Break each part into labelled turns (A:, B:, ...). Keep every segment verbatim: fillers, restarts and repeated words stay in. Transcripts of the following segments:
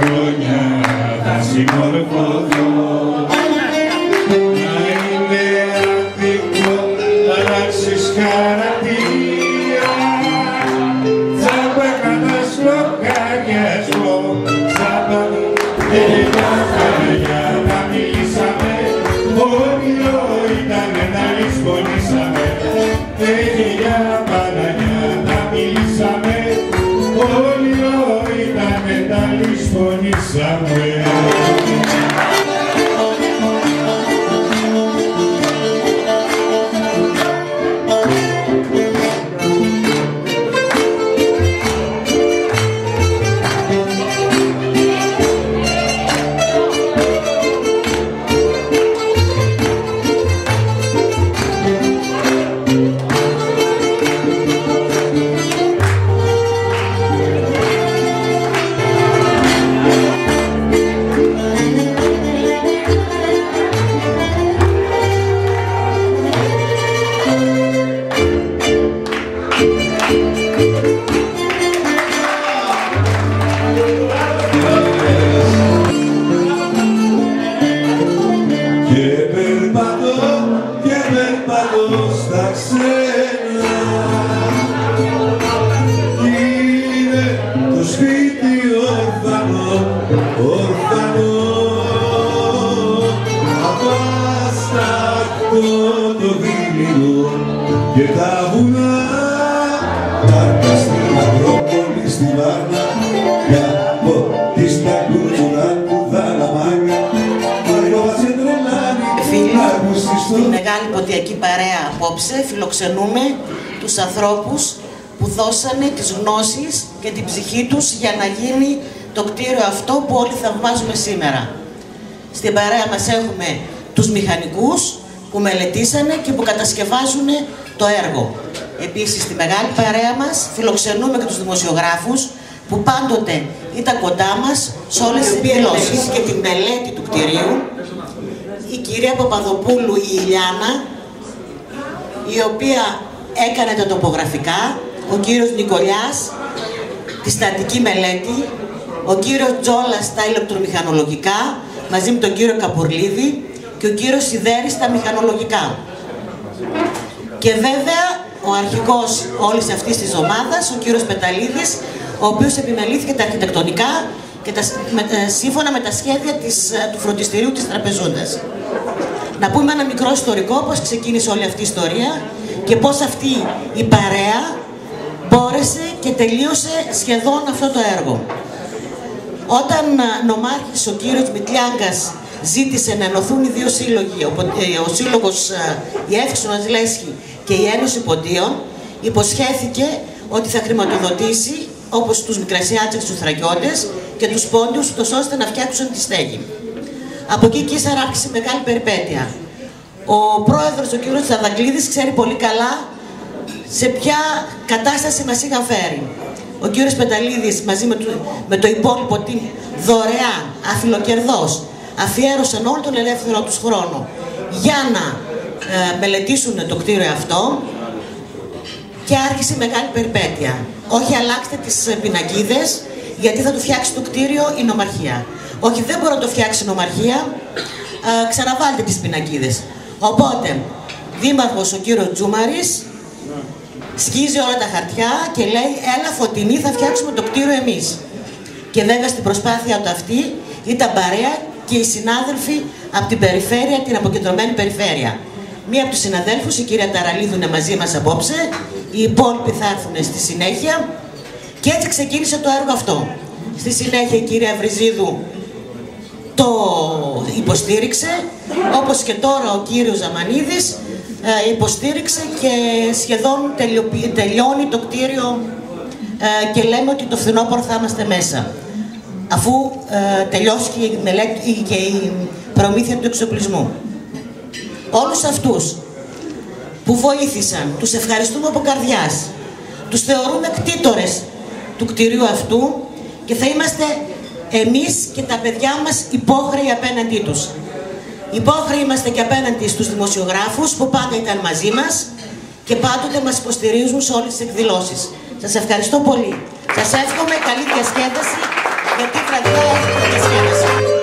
A: χρόνια θα συμμορφωθώ. Να είναι άδικο να αλλάξεις χαρακτήρα, τσάμπα κάνας λογαριασμό, τσάμπα τελικά χαριά να μιλήσαμε, όνειρο ήταν να λησπονήσαμε, τελικά Παναγιά να μιλήσαμε, όνειρο ήταν να λησπονήσαμε. Στα ξένα είναι το σπίτι ορφανό, ορφανό, απάστακτο το δίληνο και τα βουνά, Βάρκα στην Ακρόπολη, στη Βάρνα, για από τη στακούτσουρα του Δαλαμάγκα,
B: Στη Μεγάλη Ποντιακή Παρέα απόψε φιλοξενούμε τους ανθρώπους που δώσανε τις γνώσεις και την ψυχή τους για να γίνει το κτίριο αυτό που όλοι θαυμάζουμε σήμερα. Στην παρέα μας έχουμε τους μηχανικούς που μελετήσανε και που κατασκευάζουν το έργο. Επίσης στη Μεγάλη Παρέα μας φιλοξενούμε και τους δημοσιογράφους που πάντοτε ήταν κοντά μας σε όλες τις εκδηλώσεις και τη μελέτη του κτιρίου. Η κυρία Παπαδοπούλου, η Ηλιάνα, η οποία έκανε τα τοπογραφικά, ο κύριος Νικολιάς, τη στατική μελέτη, ο κύριος Τζόλας τα ηλεκτρομηχανολογικά, μαζί με τον κύριο Καπουρλίδη και ο κύριος Σιδέρης τα μηχανολογικά. Και βέβαια ο αρχηγός όλης αυτής της ομάδας, ο κύριος Πεταλίδης, ο οποίος επιμελήθηκε τα αρχιτεκτονικά και τα, με, σύμφωνα με τα σχέδια της, του φροντιστηρίου της Τραπεζούντας. Να πούμε ένα μικρό ιστορικό, πώς ξεκίνησε όλη αυτή η ιστορία και πώς αυτή η παρέα μπόρεσε και τελείωσε σχεδόν αυτό το έργο. Όταν νομάρχης ο κύριος Μητλιάγκας ζήτησε να ενωθούν οι δύο σύλλογοι, ο σύλλογος η Εύξηνος Λέσχη και η Ένωση Ποντίων, υποσχέθηκε ότι θα χρηματοδοτήσει όπως τους Μικρασιάτσες, τους Θρακιώτες και τους Πόντιους, ώστε να φτιάξουν τη στέγη. Από εκεί και ύστερα άρχισε μεγάλη περιπέτεια. Ο πρόεδρος, ο κύριος Τσαδαγκλίδης, ξέρει πολύ καλά σε ποια κατάσταση μας είχαν φέρει. Ο κύριος Πεταλίδης μαζί με το, με το υπόλοιπο team δωρεάν, αφιλοκερδός, αφιέρωσαν όλο τον ελεύθερο τους χρόνο για να ε, μελετήσουν το κτίριο αυτό και άρχισε μεγάλη περιπέτεια. Όχι, αλλάξτε τις πινακίδες, γιατί θα του φτιάξει το κτίριο η νομαρχία. Όχι, δεν μπορεί να το φτιάξει η νομαρχία, ε, ξαναβάλτε τις πινακίδες. Οπότε, δήμαρχος ο κύριος Τζούμαρης σκίζει όλα τα χαρτιά και λέει, έλα Φωτεινή, θα φτιάξουμε το κτίριο εμείς. Και βέβαια στην προσπάθεια του αυτή ήταν παρέα και οι συνάδελφοι από την περιφέρεια, την αποκεντρωμένη περιφέρεια. Μία από τους συναδέλφους, η κυρία Ταραλίδου, είναι μαζί μας απόψε, οι υπόλοιποι θα έρθουν στη συνέχεια και έτσι ξεκίνησε το έργο αυτό. Στη συνέχεια η κυρία Βριζίδου το υποστήριξε, όπως και τώρα ο κύριος Ζαμανίδης ε, υποστήριξε και σχεδόν τελειω, τελειώνει το κτίριο ε, και λέμε ότι το φθινόπωρο θα είμαστε μέσα, αφού ε, τελειώσει και η, μελέτη, και η προμήθεια του εξοπλισμού. Όλους αυτούς που βοήθησαν, τους ευχαριστούμε από καρδιάς. Τους θεωρούμε κτήτορες του κτηρίου αυτού και θα είμαστε εμείς και τα παιδιά μας υπόχρεοι απέναντί τους. Υπόχρεοι είμαστε και απέναντι στους δημοσιογράφους που πάντα ήταν μαζί μας και πάντοτε μας υποστηρίζουν σε όλες τις εκδηλώσεις. Σας ευχαριστώ πολύ. Σας εύχομαι καλή διασκέδαση. γιατί η βραδιά έχει τέτοια σχέση.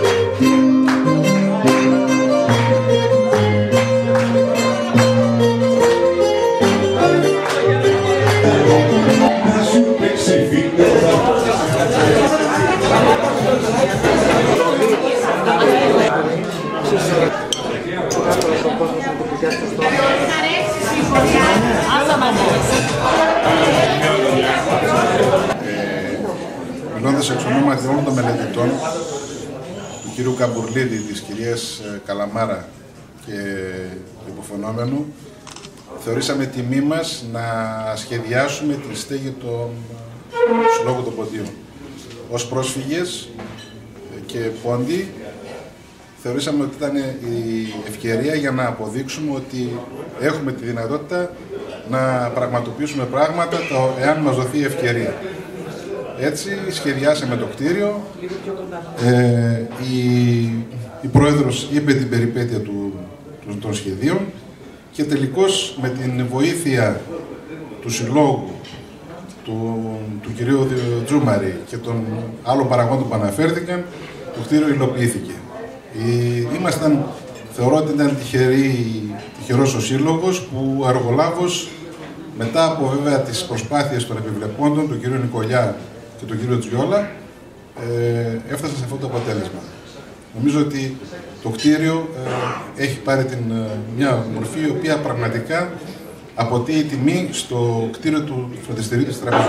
C: Μιλώντας εξ ονόματι όλων των μελετητών, του κυρίου Καμπουρλίδη, της κυρίας Καλαμάρα και του υποφαινόμενου, θεωρήσαμε τιμή μας να σχεδιάσουμε τη στέγη των Συλλόγου των Ποντίων. Ως πρόσφυγες και πόντιοι, θεωρήσαμε ότι ήταν η ευκαιρία για να αποδείξουμε ότι έχουμε τη δυνατότητα να πραγματοποιήσουμε πράγματα εάν μας δοθεί η ευκαιρία. Έτσι σχεδιάσαμε το κτίριο, ε, η, η πρόεδρος είπε την περιπέτεια του, του, των σχεδίων και τελικώς με την βοήθεια του συλλόγου, του, του κυρίου Τζούμαρη και των άλλων παραγόντων που αναφέρθηκαν, το κτίριο υλοποιήθηκε. Ήμασταν, θεωρώ ότι ήταν τυχερή, τυχερός ο σύλλογος που ο εργολάβος, μετά από βέβαια τις προσπάθειες των επιβλεπόντων, τον κύριο Νικολιά και τον κύριο Τζιόλα, ε, έφτασε σε αυτό το αποτέλεσμα. Νομίζω ότι το κτίριο ε, έχει πάρει την, μια μορφή η οποία πραγματικά αποτείει τιμή στο κτίριο του φροντιστηρίου της Τραπεζού.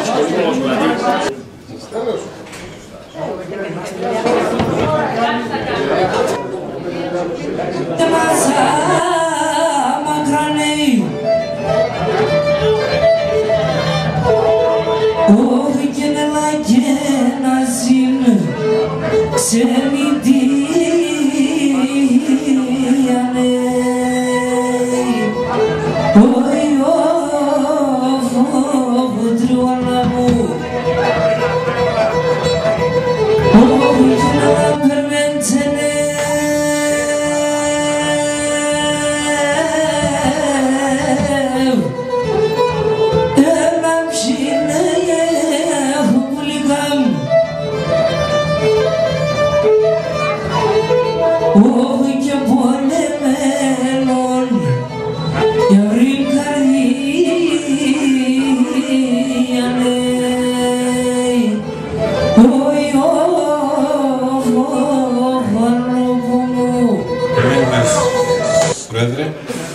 D: Πρόεδρε,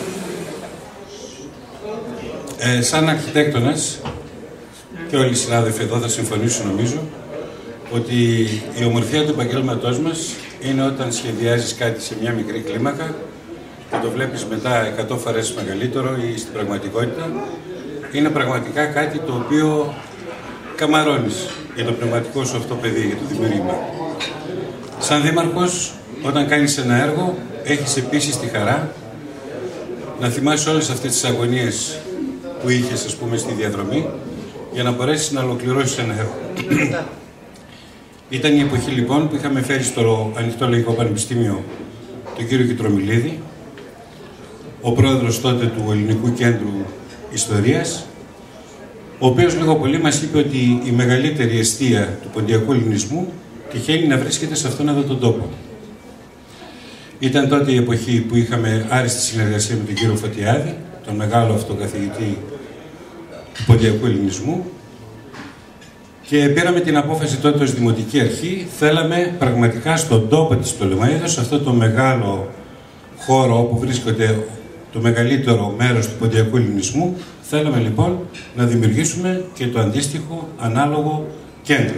D: ε, σαν αρχιτέκτονας και όλοι οι συνάδελφοι εδώ θα συμφωνήσουν νομίζω ότι η ομορφιά του επαγγέλματός μας είναι όταν σχεδιάζεις κάτι σε μια μικρή κλίμακα και το βλέπεις μετά εκατό φορές μεγαλύτερο ή στην πραγματικότητα, είναι πραγματικά κάτι το οποίο καμαρώνεις για το πνευματικό σου αυτό παιδί, για το δημιουργήμα. Σαν δήμαρχος, όταν κάνεις ένα έργο, έχεις επίσης τη χαρά να θυμάσαι όλες αυτές τις αγωνίες που είχες, ας πούμε, στη διαδρομή για να μπορέσεις να ολοκληρώσεις ένα έργο. Ήταν η εποχή λοιπόν που είχαμε φέρει στο Ανοιχτό Λογικό Πανεπιστήμιο τον κύριο Κιτρομιλίδη, ο πρόεδρος τότε του Ελληνικού Κέντρου Ιστορίας, ο οποίος λίγο πολύ μας είπε ότι η μεγαλύτερη εστία του ποντιακού ελληνισμού τυχαίνει να βρίσκεται σε αυτόν εδώ τον τόπο. Ήταν τότε η εποχή που είχαμε άριστη συνεργασία με τον κύριο Φωτιάδη, τον μεγάλο αυτοκαθηγητή του ποντιακού ελληνισμού, και πήραμε την απόφαση τότε ως Δημοτική Αρχή, θέλαμε πραγματικά στον τόπο της Πτολεμαΐδος, σε αυτό το μεγάλο χώρο όπου βρίσκεται το μεγαλύτερο μέρος του ποντιακού ελληνισμού, θέλαμε λοιπόν να δημιουργήσουμε και το αντίστοιχο ανάλογο κέντρο.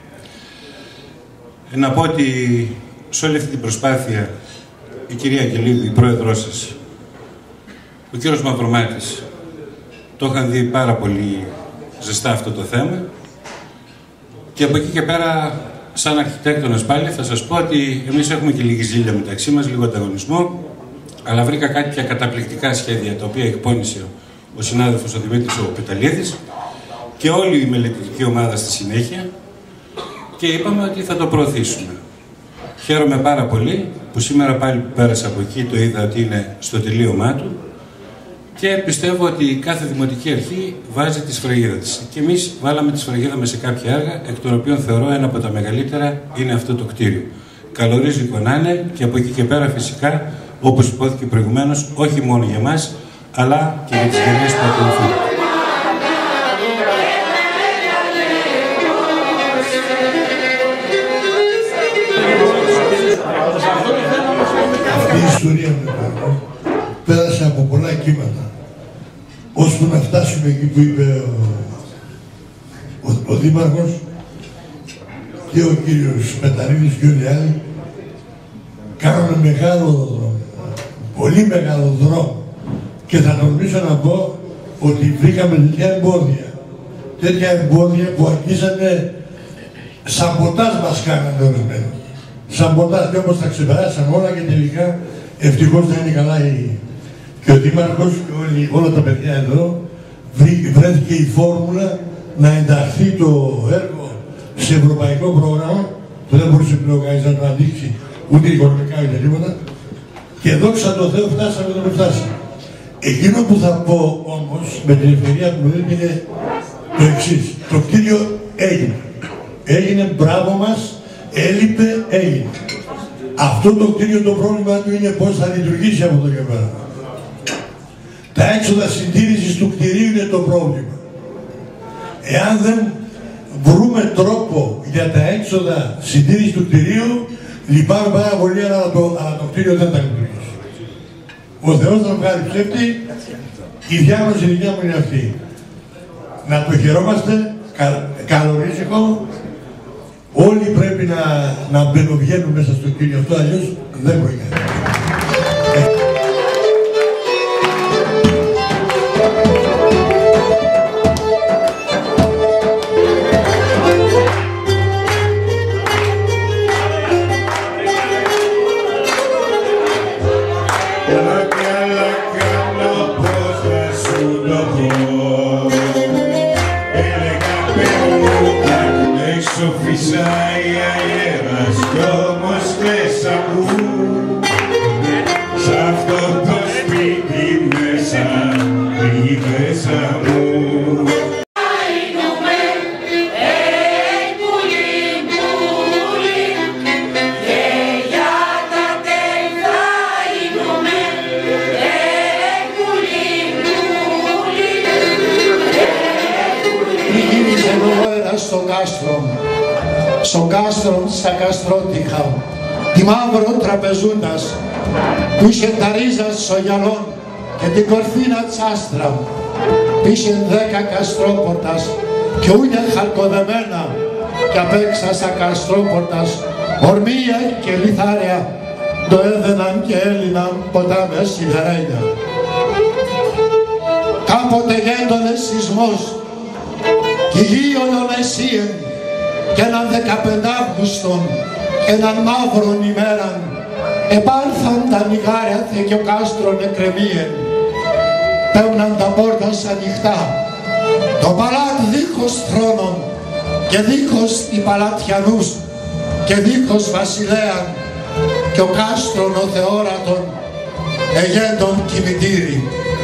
D: Να πω ότι σε όλη αυτή την προσπάθεια η κυρία Αγγελίδου, η πρόεδρός σας, ο κύριος Μαυρομάτης, το είχαν δει πάρα πολύ ζεστά αυτό το θέμα, και από εκεί και πέρα, σαν αρχιτέκτονας πάλι, θα σας πω ότι εμείς έχουμε και λίγη ζήλια μεταξύ μας, λίγο ανταγωνισμό, αλλά βρήκα κάποια καταπληκτικά σχέδια τα οποία εκπώνησε ο συνάδελφος ο Δημήτρης ο Πεταλίδης και όλη η μελετητική ομάδα στη συνέχεια, και είπαμε ότι θα το προωθήσουμε. Χαίρομαι πάρα πολύ που σήμερα πάλι που πέρασα από εκεί το είδα ότι είναι στο τελείωμά του και πιστεύω ότι κάθε δημοτική αρχή βάζει τη σφραγίδα της. Και εμείς βάλαμε τη σφραγίδα μας σε κάποια έργα, εκ των οποίων θεωρώ ένα από τα μεγαλύτερα είναι αυτό το κτίριο. Καλορίζικο να είναι και από εκεί και πέρα φυσικά, όπως υπόθηκε προηγουμένως, όχι μόνο για μας, αλλά και για τις γενιές που ακολουθούν.
E: Αυτή η ιστορία με πάνω πέρασε από πολλά κύματα, ώσπου να φτάσουμε εκεί που είπε ο, ο, ο Δήμαρχος και ο κύριος Πεταρίδης και όλοι οι άλλοι. Κάναμε μεγάλο δρόμο, πολύ μεγάλο δρόμο, και θα τολμήσω να πω ότι βρήκαμε τέτοια εμπόδια, τέτοια εμπόδια που αρχίσανε σαμποτάζ μας κάνανε ορισμένοι. Σαμποτάζ, και όμως τα ξεπεράσαμε όλα και τελικά ευτυχώς θα είναι καλά η... και ο Δήμαρχος και όλοι, όλα τα παιδιά εδώ βρή, βρέθηκε η φόρμουλα να ενταχθεί το έργο σε ευρωπαϊκό πρόγραμμα που δεν μπορούσε πλέον κανείς να το ανοίξει ούτε οικονομικά ούτε τίποτα, και δόξα τω Θεώ φτάσαμε εδώ που φτάσαμε. Εκείνο που θα πω όμως με την ευκαιρία που μου δίνει είναι το εξής. Το κτίριο έγινε. Έγινε, μπράβο μας, έλειπε, έγινε. Αυτό το κτίριο το πρόβλημα του είναι πώς θα λειτουργήσει από εδώ και πέρα. Τα έξοδα συντήρησης του κτιρίου είναι το πρόβλημα. Εάν δεν βρούμε τρόπο για τα έξοδα συντήρησης του κτιρίου, λυπάμαι πάρα πολύ, αλλά το, αλλά το κτίριο δεν θα λειτουργήσει. Ο Θεός θα βγάλει ψεύτη, η διάγνωση δικιά μου είναι αυτή. Να το χαιρόμαστε, κα, καλορίζικο, όλοι πρέπει να, να μπαινοβγαίνουν μέσα στο κτίριο αυτό, αλλιώς δεν μπορεί να.
A: Φυσάει αέρας κι όμως μέσα μου, σ' αυτό το σπίτι μέσα, η μέσα μου.
F: Στο κάστρο, στο κάστρο στα καστρότυχα, τη μαύρο τραπεζούντας, που είχε τα ρίζα στο γυαλόν και την κορφίνα τσάστρα, πήσε δέκα καστρόπορτας και ούνια χαλκοδεμένα, και απέξα στα καστρόπορτας ορμία και λιθάρια, το έδαιναν και έλυναν ποτάμες σιδερένια. Κάποτε γέντονε σεισμός κι γύρωνον εσύεν κι έναν δεκαπέντε Αύγουστον, έναν μαύρον ημέραν, επάρθαν τα νιγάρια θε κι ο κάστρον εκρεμίεν. Πέμναν τα πόρτας ανοιχτά, το παλάτ δίχως θρόνων και δίχως οι παλατιανούς και δίχως βασιλέαν, κι ο κάστρον ο θεόρατον εγέντον κημητήρι.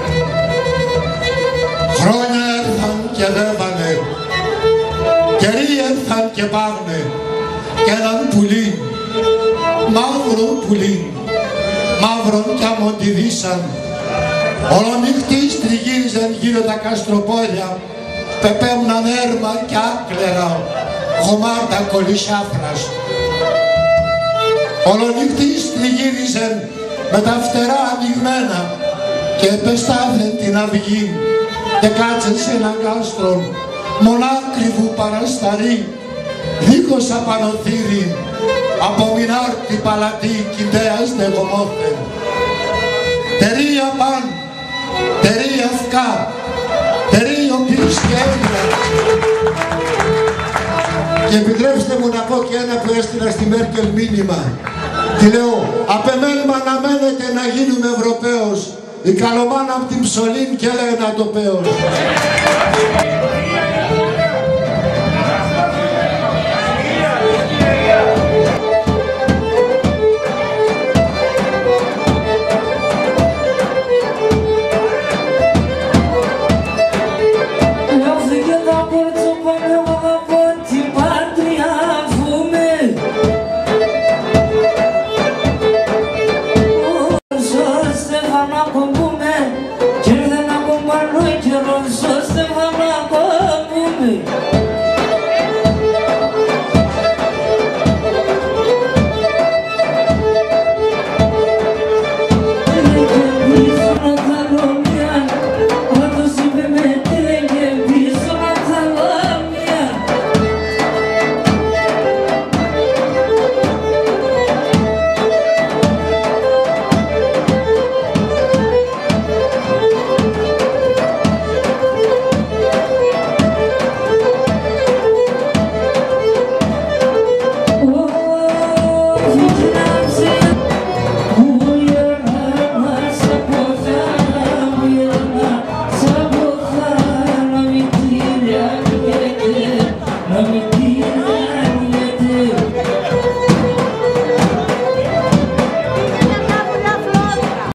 F: Χρόνια έρθαν και δέβανε, καιροί έρθαν και πάγνε, κι έναν πουλί, μαύρο πουλί, μαύρον κι αμοντιδίσαν, ολονυχτοί στριγύριζαν γύρω τα καστροπόδια, πεπέμναν έρμα κι άκλερα, χωμάτα κολυσάφρας. Ολονυχτοί στριγύριζαν με τα φτερά ανοιγμένα και επεστάθεν την αυγή και κάτσε σε έναν κάστρο μονάκριβου παρασταρή, δίχως απανοθύρι, από μηνάρτη παλατή κιντέας δεγομόθεν. Τερία παν, τερία φκά, τερίο πυρσκέντρα. Και επιτρέψτε μου να πω και ένα που έστειλα στη Μέρκελ μήνυμα. Τι λέω, απεμένουμε να μένετε να γίνουμε Ευρωπαίος. Η καλομάνα από την ψωλήν και λέει να το πέος.